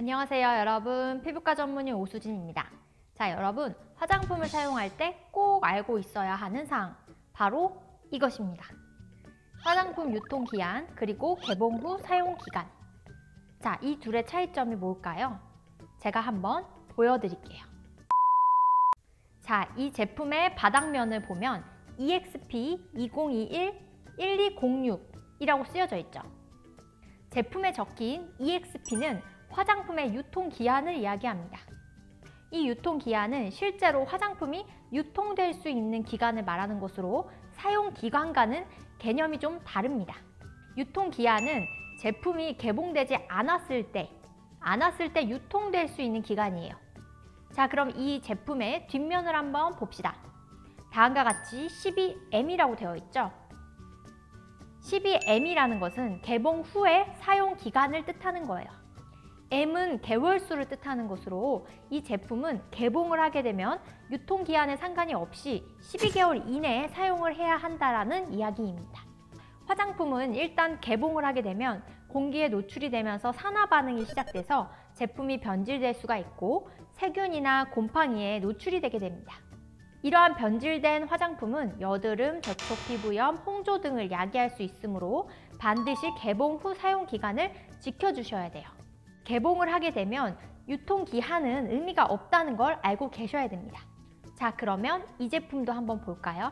안녕하세요 여러분, 피부과 전문의 오수진입니다. 자 여러분, 화장품을 사용할 때 꼭 알고 있어야 하는 사항, 바로 이것입니다. 화장품 유통기한 그리고 개봉 후 사용기간. 자, 이 둘의 차이점이 뭘까요? 제가 한번 보여드릴게요. 자, 이 제품의 바닥면을 보면 EXP 2021-1206이라고 쓰여져 있죠. 제품에 적힌 EXP는 화장품의 유통기한을 이야기합니다. 이 유통기한은 실제로 화장품이 유통될 수 있는 기간을 말하는 것으로 사용기간과는 개념이 좀 다릅니다. 유통기한은 제품이 개봉되지 않았을 때 유통될 수 있는 기간이에요. 자, 그럼 이 제품의 뒷면을 한번 봅시다. 다음과 같이 12M이라고 되어 있죠. 12M이라는 것은 개봉 후의 사용기간을 뜻하는 거예요. M은 개월수를 뜻하는 것으로 이 제품은 개봉을 하게 되면 유통기한에 상관이 없이 12개월 이내에 사용을 해야 한다는 이야기입니다. 화장품은 일단 개봉을 하게 되면 공기에 노출이 되면서 산화 반응이 시작돼서 제품이 변질될 수가 있고 세균이나 곰팡이에 노출이 되게 됩니다. 이러한 변질된 화장품은 여드름, 저촉 피부염, 홍조 등을 야기할 수 있으므로 반드시 개봉 후 사용기간을 지켜주셔야 돼요. 개봉을 하게 되면 유통기한은 의미가 없다는 걸 알고 계셔야 됩니다. 자, 그러면 이 제품도 한번 볼까요?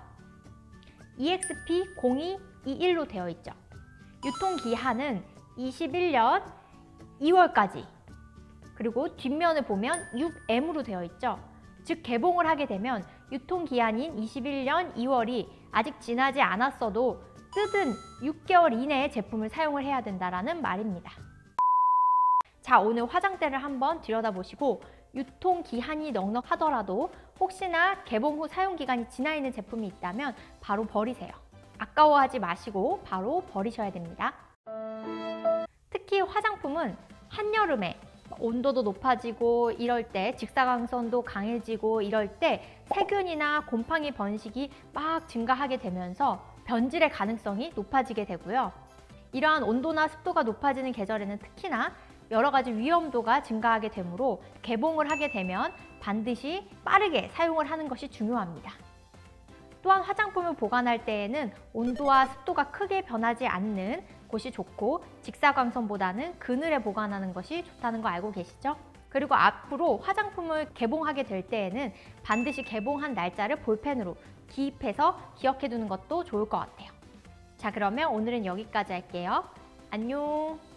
EXP0221로 되어 있죠. 유통기한은 21년 2월까지, 그리고 뒷면을 보면 6M으로 되어 있죠. 즉 개봉을 하게 되면 유통기한인 21년 2월이 아직 지나지 않았어도 뜨든 6개월 이내에 제품을 사용을 해야 된다는 말입니다. 자, 오늘 화장대를 한번 들여다보시고 유통기한이 넉넉하더라도 혹시나 개봉 후 사용기간이 지나 있는 제품이 있다면 바로 버리세요. 아까워하지 마시고 바로 버리셔야 됩니다. 특히 화장품은 한여름에 온도도 높아지고 이럴 때 직사광선도 강해지고 이럴 때 세균이나 곰팡이 번식이 막 증가하게 되면서 변질의 가능성이 높아지게 되고요. 이러한 온도나 습도가 높아지는 계절에는 특히나 여러 가지 위험도가 증가하게 되므로 개봉을 하게 되면 반드시 빠르게 사용을 하는 것이 중요합니다. 또한 화장품을 보관할 때에는 온도와 습도가 크게 변하지 않는 곳이 좋고 직사광선보다는 그늘에 보관하는 것이 좋다는 거 알고 계시죠? 그리고 앞으로 화장품을 개봉하게 될 때에는 반드시 개봉한 날짜를 볼펜으로 기입해서 기억해 두는 것도 좋을 것 같아요. 자, 그러면 오늘은 여기까지 할게요. 안녕!